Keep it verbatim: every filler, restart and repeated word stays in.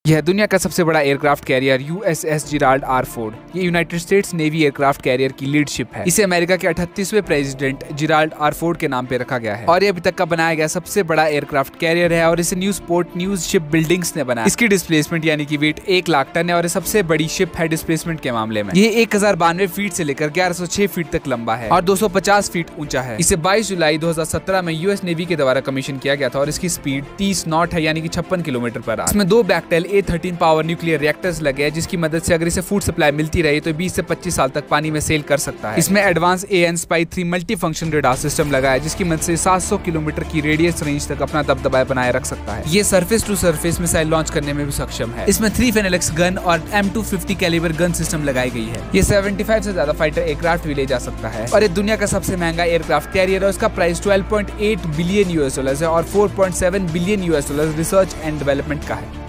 यह दुनिया का सबसे बड़ा aircraft carrier USS Gerald R Ford ये United States Navy aircraft carrier की लीड शिप है। इसे अमेरिका के अड़तीसवें प्रेसिडेंट जिराल्ड आर फोर्ड के नाम पे रखा गया है और ये अभी तक का बनाया गया सबसे बड़ा एयरक्राफ्ट कैरियर है और इसे Newport News ship buildings ने बनाया। इसकी डिस्प्लेसमेंट यानी कि वेट एक लाख टन है और सबसे बड़ी शिप है डिस्प्लेसमेंट के मामले में। ये एक हजार बानवे फीट से लेकर ग्यारह सौ छह फीट तक लंबा है और दो सौ पचास फीट ऊंचा है। इसे बाईस जुलाई दो हजार सत्रह में यूएस नेवी के द्वारा कमीशन किया गया था और इसकी स्पीड तीस नॉट है यानी कि छप्पन किलोमीटर पर आवर। इसमें दो Bechtel A thirteen power nuclear reactors लगे हैं जिसकी मदद से अगर इसे फूड सप्लाई मिलती रही तो बीस से पच्चीस साल तक पानी में सेल कर सकता है। इसमें advance A N spy three multi function radar system लगा है जिसकी मदद से सात सौ किलोमीटर की रेडियस रेंज तक अपना दबदबा बनाए रख सकता है। ये surface to surface missile launch करने में भी सक्षम है। इसमें थ्री फेनेलेक्स गन और M two fifty calibre gun system लगाई गई है। ये पचहत्तर से ज्यादा फाइटर एयरक्राफ्ट भी ले जा सकता है और ये दुनिया का सबसे महंगा एयरक्राफ्ट कैरियर है। उसका प्राइस बारह पॉइंट आठ बिलियन यूएस डॉलर है और चार पॉइंट सात billion US dollar research and development का है।